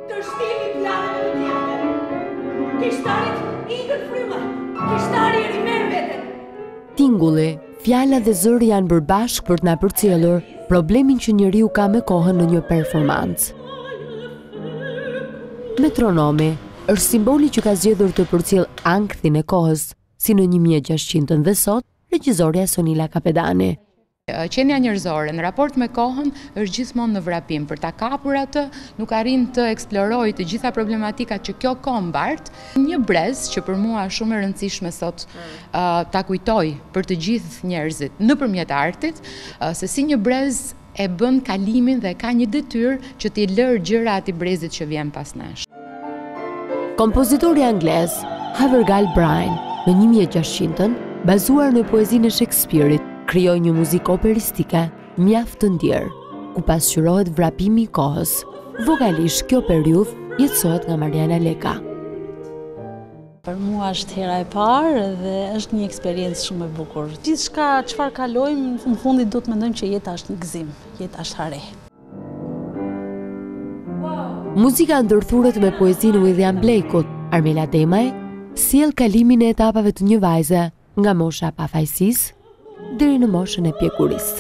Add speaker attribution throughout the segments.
Speaker 1: Të shtimi planeve të tjetër. Kishtarit ikën fryma. Kishtari e rimer veten.
Speaker 2: Tingulli, fjala dhe zëri janë bërë bashkë për të na përcjellur problemin që njeriu ka me kohën në një performancë. Metronomi është simboli që ka zgjedhur të përcjell ankthin e kohës, si në 1600-ën dhe sot, regjizorja Sonila Kapedani.
Speaker 3: Qenia njerëzore në raport me kohën është gjithmonë në vrapim. Për ta kapur atë, nuk arrin të eksplorojë të gjitha problematikat që kjo kohë mbart. Një brez që për mua është shumë e rëndësishme sot ta kujtoj për të gjithë njerëzit nëpërmjet artit, se si një brez e bën kalimin dhe ka një detyrë që t'i lërë gjëra atij brezit që vjen pas nesh.
Speaker 2: Kompozitori anglez Havergal Brian në 1600-ën, bazuar në poezinë e Shakespeare-it, krijoi një muzikë operistike mjaft të ndjerë, ku pasqyrohet vrapimi i kohës. Vogalisht kjo periudhë jetësohet nga Mariana Leka.
Speaker 4: Për mua është hera e parë dhe është një eksperiencë shumë e bukur. Gjithçka çfarë kalojmë, në fundit do të mendojmë që jeta është një gëzim, jeta është hare.
Speaker 2: Muzika ndërthuret me poezinë William Blakeut. Armela Demaj sjell kalimin e etapave të një vajze nga mosha e pafajësisë deri në moshën e pjekurisë.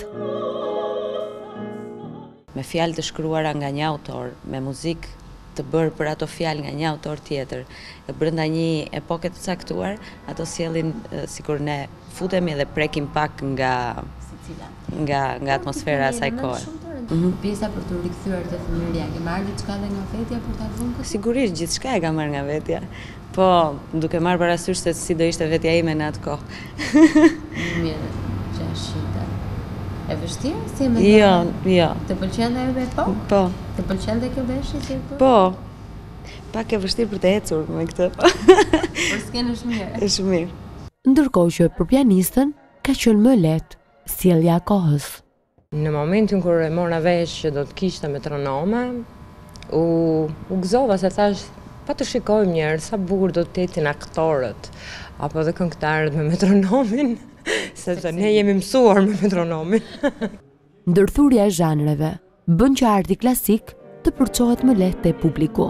Speaker 5: Me fjalë të shkruara nga një autor, me muzikë të bërë për ato fjalë nga një autor tjetër, e brenda një epoke të caktuar, ato sjellin sikur ne futemi dhe prekim pak nga atmosfera e asaj kohe.
Speaker 3: Pjesa për të rikthyer te fëmijëria, ke marrë diçka dhe nga vetja për ta vënë?
Speaker 5: Sigurisht, gjithçka e kam marrë nga vetja. Po, duke marrë parasysh se si do ishte vetja ime në atë kohë.
Speaker 3: Mirë, 600. E vështirë si e mendon?
Speaker 5: Jo.
Speaker 3: Të pëlqen edhe po?
Speaker 5: Po.
Speaker 3: Të pëlqen dhe kjo veshje që po?
Speaker 5: Po. Pak e vështirë për të ecur me këtë.
Speaker 3: Por s'ken është mirë.
Speaker 5: Është mirë.
Speaker 2: Ndërkohë që për pianistën ka qenë më lehtë sjellja e kohës.
Speaker 6: Në momentin kur e mora vesh që do të kishte metronome, u gëzova se thash, pa të shikojmë njerë sa bukur do të jetin aktorët apo dhe këngëtarët me metronomin, sepse ne jemi mësuar me metronomin.
Speaker 2: Ndërthurja e zhanreve bën që arti klasik të përçohet më lehtë te publiku.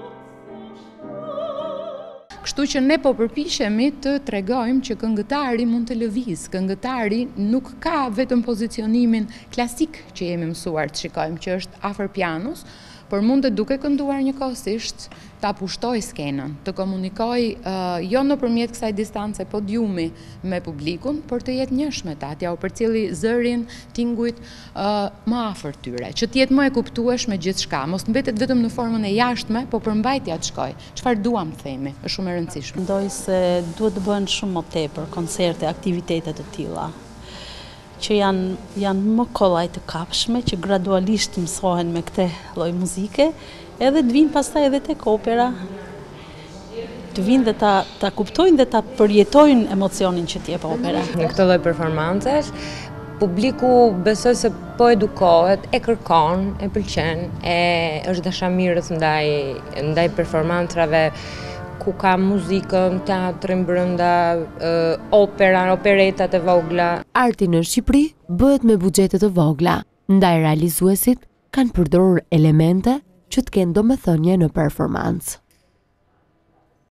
Speaker 3: Kështu që ne po përpiqemi të tregojmë që këngëtari mund të lëviz. Këngëtari nuk ka vetëm pozicionimin klasik që jemi mësuar të shikojmë, që është afër pianos, por mund të duke kënduar njëkohësisht ta pushtoj skenën, të komunikoj jo nëpërmjet kësaj distance podiumi me publikun, por të jetë njëshme ta, t'ja u përcjelli zërin, tingujt më afër tyre, që të jetë më e kuptueshme gjithçka, mos mbetet vetëm në formën e jashtme, po përmbajtja të shkoj. Çfarë duam të themi, është shumë e rëndësishme.
Speaker 4: Mendoj se duhet të bëhen shumë më tepër koncerte, aktivitete të tilla, që janë më kollaj të kapshme, që gradualisht mësohen me këtë lloj muzike, edhe të vinë pastaj edhe tek opera, të vinë dhe ta kuptojnë dhe ta përjetojnë emocionin që t'jep opera.
Speaker 6: Në këtë lloj performancesh, publiku besoj se po edukohet, e kërkon, e pëlqen, është dashamirës ndaj performancave ku ka muzikën, teatrin brenda, operetat e vogla.
Speaker 2: Arti në Shqipëri bëhet me buxhete të vogla, ndaj realizuesit kanë përdorur elemente që të kenë domethënie në performancë.